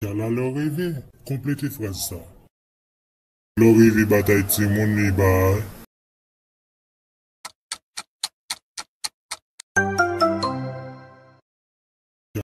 Yala le reve, complétez phrase ça. Le reve batay timoun li ba,